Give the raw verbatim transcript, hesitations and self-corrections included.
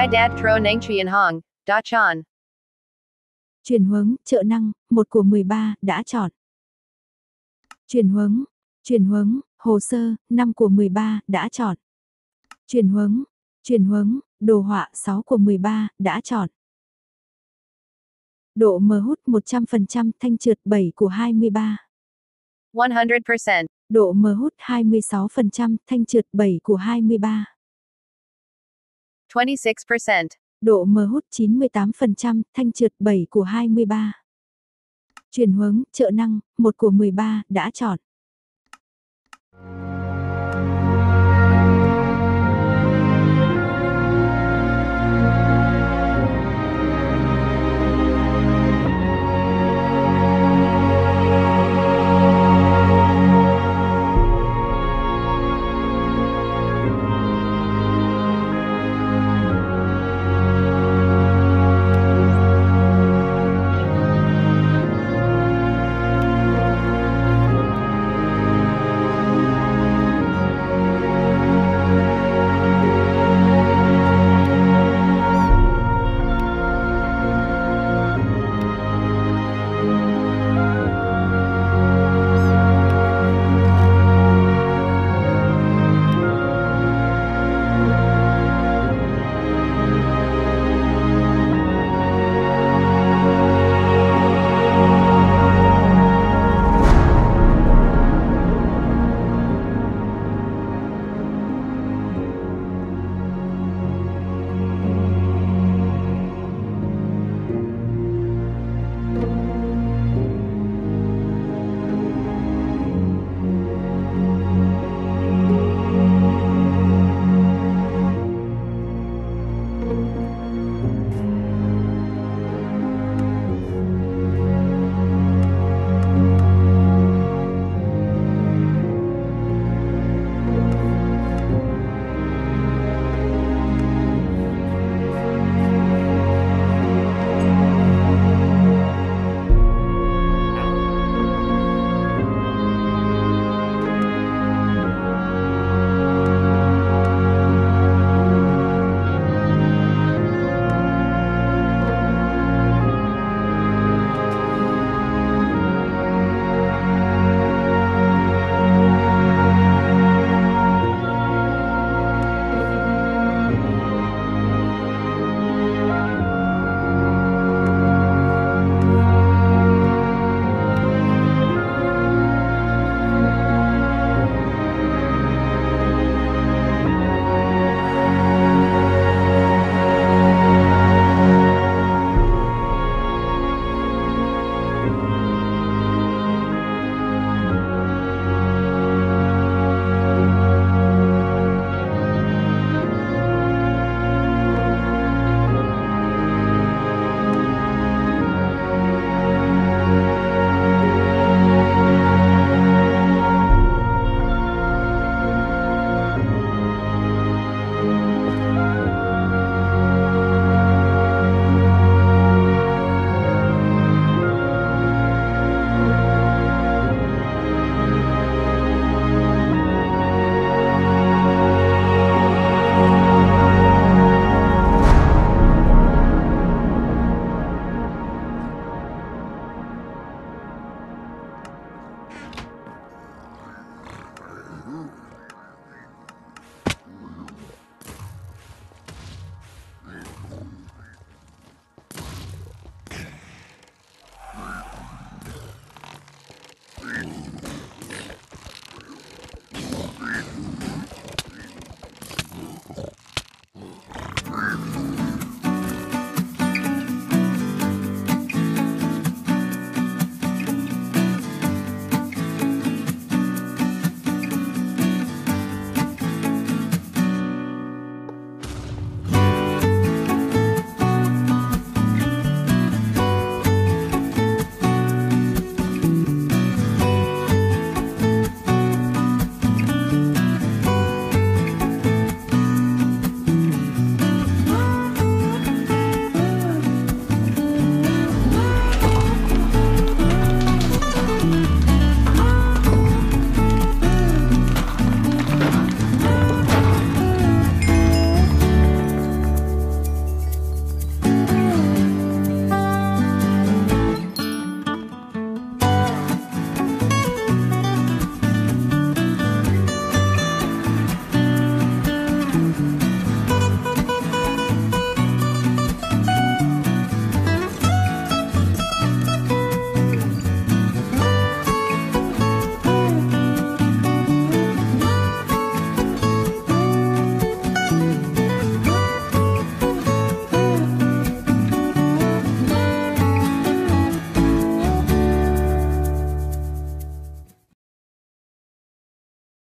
Hai dat tro nang trian hong, da chan. Chuyển hướng, trợ năng, một của mười ba, đã chọn. Chuyển hướng, chuyển hướng, hồ sơ, năm của mười ba, đã chọn. Chuyển hướng, chuyển hướng, đồ họa, sáu của mười ba, đã chọn. Độ mờ hút một trăm phần trăm, thanh trượt, bảy của hai mươi ba. one hundred percent. Độ mờ hút hai mươi sáu phần trăm, thanh trượt, bảy của hai mươi ba. twenty-six percent. Độ mờ hút chín mươi tám phần trăm, thanh trượt, bảy của hai mươi ba. Chuyển hướng, trợ năng, một của mười ba, đã chọn.